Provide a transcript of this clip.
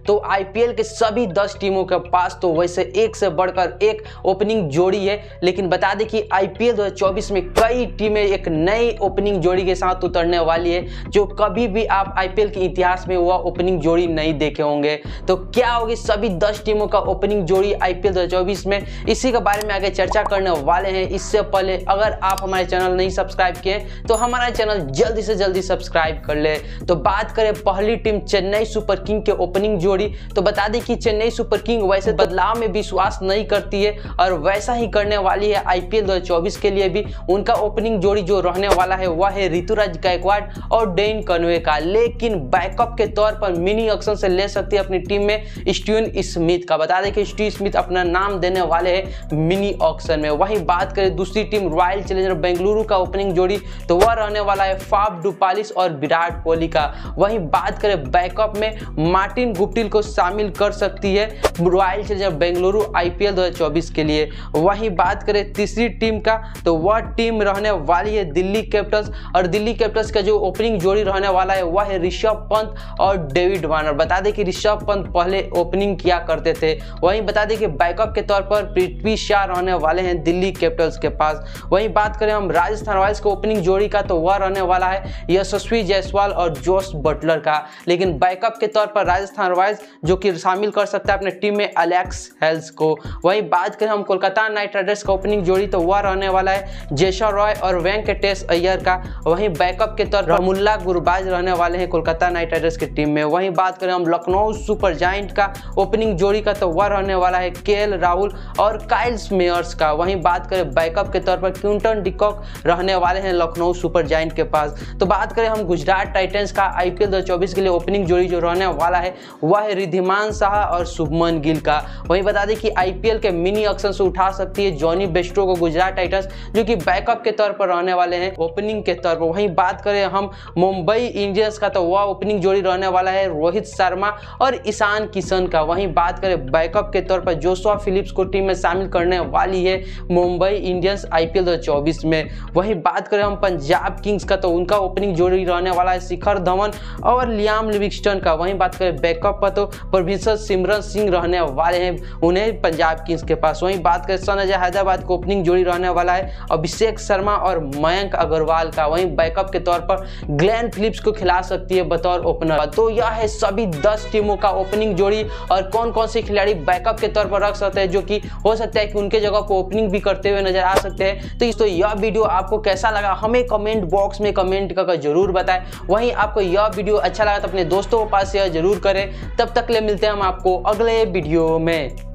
तो आईपीएल के सभी 10 टीमों के पास तो वैसे एक से बढ़कर एक ओपनिंग जोड़ी है, लेकिन बता दें कि आईपीएल 2024 में कई टीमें एक नई ओपनिंग जोड़ी के साथ उतरने वाली है जो कभी भी आप आईपीएल के इतिहास में वह ओपनिंग जोड़ी नहीं देखे होंगे। तो क्या होगी सभी 10 टीमों का ओपनिंग जोड़ी आईपीएल 2024 में, इसी के बारे में आगे चर्चा करने वाले हैं। इससे पहले अगर आप हमारे चैनल नहीं सब्सक्राइब किए तो हमारा चैनल जल्दी से जल्दी सब्सक्राइब कर ले। तो बात करें पहली टीम चेन्नई सुपर किंग के ओपनिंग जोड़ी, तो बता दें कि चेन्नई सुपर किंग वैसे बदलाव में विश्वास नहीं करती है और वैसा ही करने वाली है आईपीएल 2024 के लिए भी। उनका ओपनिंग जोड़ी जो रहने वाला है वह है ऋतुराज गायकवाड़ और डेन कनवे का, लेकिन बैकअप के तौर पर मिनी ऑक्शन से ले सकती है अपनी टीम में स्टीवन स्मिथ का। बता दें कि स्टीव स्मिथ अपना नाम देने वाले हैं मिनी ऑक्शन में। वहीं बात करें दूसरी टीम रॉयल चैलेंजर बेंगलुरु का ओपनिंग जोड़ी, तो वह रहने वाला है फाफ डुप्लेसिस और विराट कोहली का। वहीं बात करें बैकअप में मार्टिन गुप्टिल को शामिल कर सकती है रॉयल चैलेंजर बेंगलुरु आईपीएल 2024 के लिए। वहीं बात करें तीसरी टीम का, तो वह टीम रहने वाली है दिल्ली कैपिटल्स, और दिल्ली कैपिटल्स का जो ओपनिंग जोड़ी रहने वाला है वह है ऋषभ पंत और डेविड वार्नर। बता दें कि ऋषभ पंत पहले ओपनिंग किया करते थे। वहीं बता दें कि बैकअप के तौर पर पृथ्वी शॉ रहने वाले हैं दिल्ली कैपिटल्स के पास। वहीं बात करें हम राजस्थान रॉयल्स के ओपनिंग जोड़ी का, तो वह रहने वाला है यशस्वी जायसवाल और जोस बटलर का, लेकिन बैकअप के तौर पर राजस्थान रॉयल्स जो कि शामिल कर सकता है अपने टीम में एलेक्स हेल्स को। वहीं बात करें हम कोलकाता नाइट राइडर्स का ओपनिंग जोड़ी, तो वह रहने वाला है जेसन रॉय और वेंकटेश अय्यर का। वहीं बैकअप के तौर पर रमुल्ला गुरबाज रहने वाले हैं कोलकाता नाइट राइडर्स की टीम में। वहीं बात करें हम लखनऊ सुपर जायंट का ओपनिंग जोड़ी का, तो वह रहने वाला है केएल राहुल और काइल मेयर्स का। वहीं बात करें बैकअप के तौर पर क्विंटन डिकॉक रहने वाले हैं लखनऊ सुपर जायंट के पास। तो बात करें हम गुजरात टाइटंस का आईपीएल 2024 के लिए ओपनिंग जोड़ी जो रहने वाला है वह है रिद्धिमान साहा और शुभमन गिल का। वहीं बता दें कि आईपीएल के मिनी ऑक्शन से उठा सकती है जॉनी बेस्टो को गुजरात टाइटंस, जो कि बैकअप के तौर पर रहने वाले हैं ओपनिंग के तौर पर। वहीं बात करें हम मुंबई इंडियंस का, तो वह ओपनिंग जोड़ी रहने वाला है रोहित शर्मा और ईशान किशन का। वहीं बात करें बैकअप के तौर पर जोशुआ फिलिप्स को टीम में शामिल करने वाली है मुंबई इंडियंस आईपीएल 2024 में। वहीं बात करें हम पंजाब किंग्स का, तो उनका ओपनिंग जोड़ी रहने वाला है शिखर धवन और लियाम लिविंगस्टन का। वहीं बात करें बैकअप पर, तो प्रोफेसर सिमरन सिंह रहने वाले हैं उन्हें पंजाब किंग्स के पास। वहीं बात करें सनराइजर्स हैदराबाद का ओपनिंग जोड़ी रहने वाला है अभिषेक शर्मा और मयंक अग्रवाल का। वहीं बैकअप के तौर पर ग्लेन फिलिप्स को खिला सकती है बतौर ओपनर। तो यह है सभी 10 टीमों का ओपनिंग जोड़ी और कौन कौन से खिलाड़ी बैकअप के तौर पर रख सकते हैं, जो कि हो सकता है कि उनके जगह को ओपनिंग भी करते हुए नजर आ सकते हैं। तो यह वीडियो आपको कैसा लगा हमें कमेंट बॉक्स में कमेंट करके जरूर बताएं। वहीं आपको यह वीडियो अच्छा लगा तो अपने दोस्तों के पास शेयर जरूर करें। तब तक ले मिलते हैं हम आपको अगले वीडियो में।